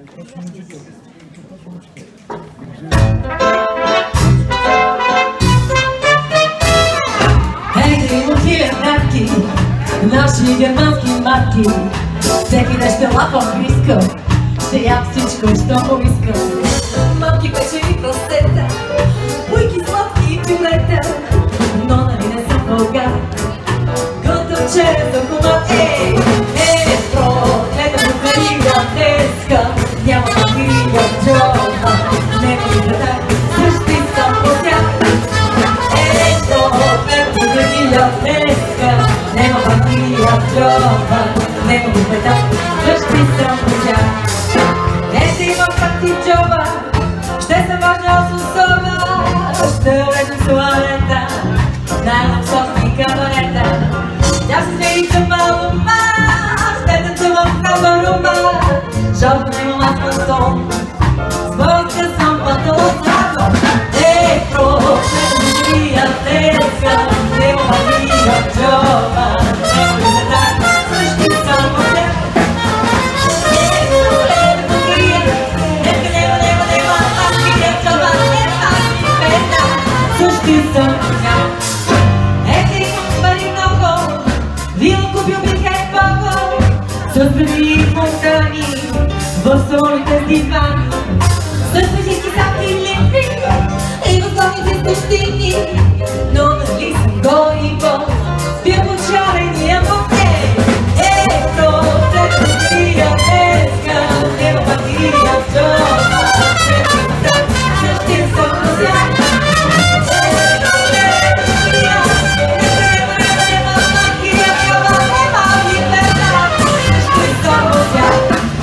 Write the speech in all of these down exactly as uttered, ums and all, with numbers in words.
Наши германски марки, всеки ден ще лапам близко, ще ям всичко, що поискам. Малки печени просета, буйки сладки и пюрета, но нали не съм българ, готов черен документ. Ей, ей, бро, гледам от верига днеска, няма пакирия в джоба, нема ми да същи съм по тях. Ей, бро, гледам от верига днеска, нема пакирия в джоба, нема ми да същи съм по тях. Днес имам пакти в джоба, ще съм важна с особа, ще влезем в туалета, най-лъм собствени кабарета. Тя се смеи за малко ма, ще танцувам в хабарума, жълто нема маска сон, с българска съм пътала слабо. Ей, про, ще ми приятелска, нема пакирия в джоба, нема ми да дай същи съм по тях. Ей, про, лето пакирия, днеска нема, нема, нема пакирия в джоба, нема ми пета, същи съм по тях. Ето имам пари много, вило купил бих е бого, с бреди монтани, в солите с дивани, с пешички сапки липи и в славните скущини, но нали съм гол и бос, спя по черния букет. Ей, про, те пакирия днеска, нема пакирия в джоба, нема ми да същи съм по тях. Ей, про, те пакирия, нема, нема, нема пакирия в джоба, нема ми да същи съм по тях.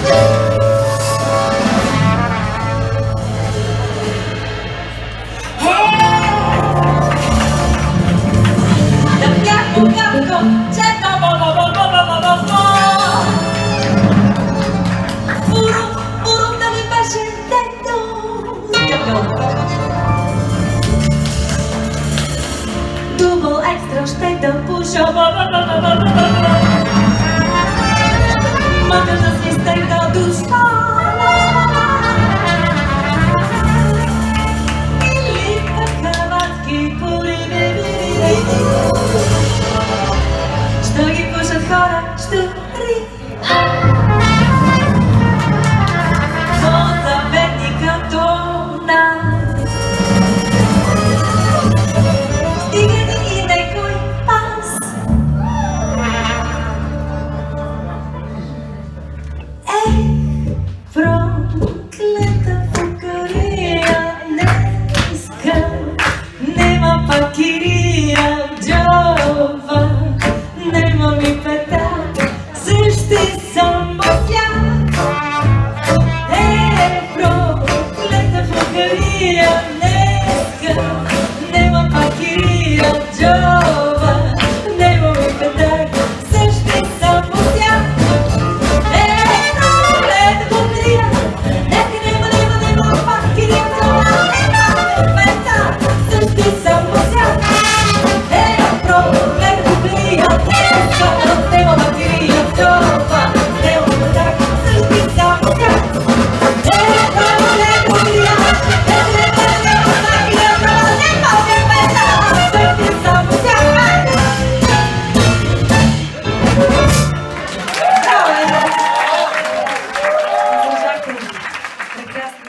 Дубъл екстра ще да пуша, мъкър да си стегна душа, или пък хаватски пориви. Ще ги пушат хора, щури, от заветника до нас. Стига ни и некой пас. Ех, проклета фукария днеска, нема пакирия в джоба, нема ми пета, същи съм по тях. Е, проклета фукария днеска, нема пакирия в джоба, нема ми пета, същи съм по тях. Е, проклета фукария, днеска нема, нема, нема пакирия в джоба, нема ми пета, същи съм по тях. Е, проклета фукария днеска, нема пакирия в джоба, нема ми пета, същи съм по тях. Е, проклета фукария, днеска нема, нема пакирия в джоба, нема ми пета, същи съм по тях. Браво! Прекрасно.